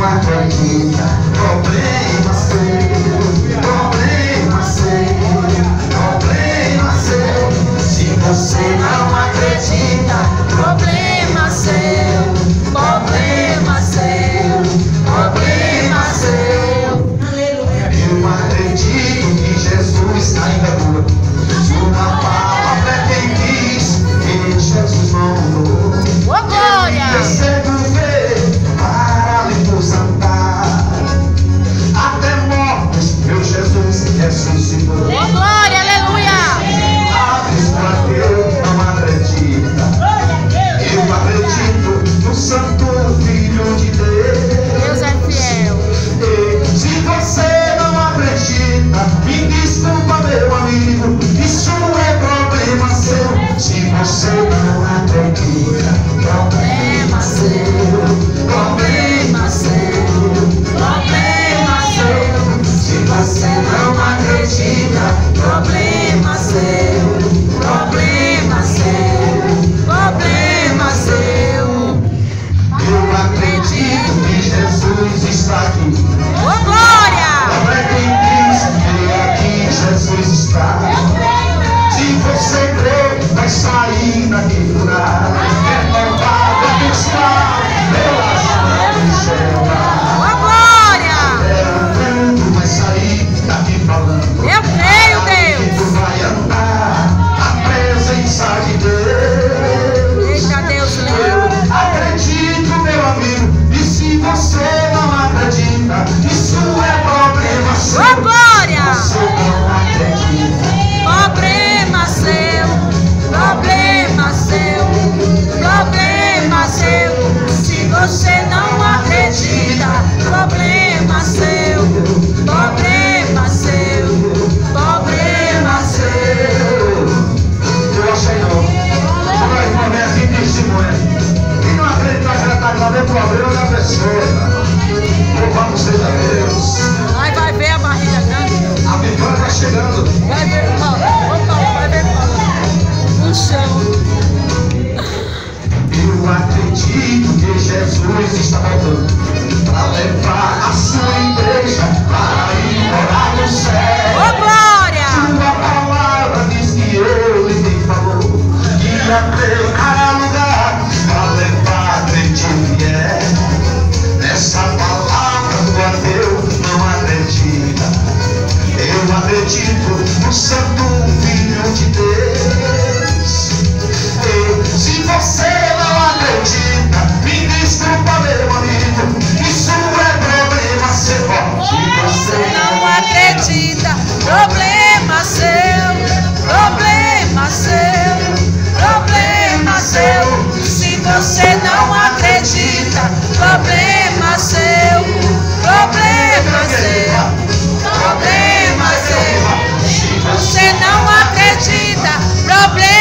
acredita, problema seu, problema seu, problema seu. Se você não acredita, problema seu, problema seu, problema seu. Aleluia. Eu acredito que Jesus ainda cura. Se uma palavra é quem diz que Jesus não mudou. Ô glória! Recebo ver, paralíticos andar, até mortos meu Jesus ressuscitou. Ô glória, aleluia! Aves para eu não acredita. Eu acredito no Santo Filho de Deus. Deus é fiel. E se você não acredita, me desculpa, meu amigo, isso é problema seu. Se você não acredita, problema seu, problema seu, problema seu. Se você não acredita, problema seu, problema seu, problema seu. Eu acredito que Jesus está aqui. Ô glória! Para quem diz que aqui Jesus está. Se você crê, vai sair daqui curado, renovado, abençoado pelas mãos do céu. Ô glória! Tudo vai sair daqui falando. Eu creio, Deus! Tu vai andar na presença de Deus. Eita, Deus lindo! Acredito, meu amigo, e se você não acredita, isso é problema seu. Ô glória! Você não acredita. Problema seu, problema seu, problema seu. Se você não acredita, problema seu, problema seu, problema seu. Eu achei não. Uma irmã aqui disse, mulher, quem não acredita que ela está lá é problema da pessoa. Louvado seja Deus. Aí vai ver a barriga grande. A vitória está chegando. Vai ver, Paulo, vai ver, Paulo. No chão. Eu acredito que Jesus está voltando para levar a sua igreja para ir morar no céu. Ô glória! Sua palavra diz que ele falou que haverá lugar para levar crente fiel. Nessa palavra tua Deus não acredita. Eu acredito no Santo Filho de Deus. E se você não acredita, me desculpa, meu amigo, isso é problema seu. Se Você não acredita, problema seu, problema seu, problema seu. Se você não acredita, problema seu, problema seu, problema seu. Se você não acredita, problema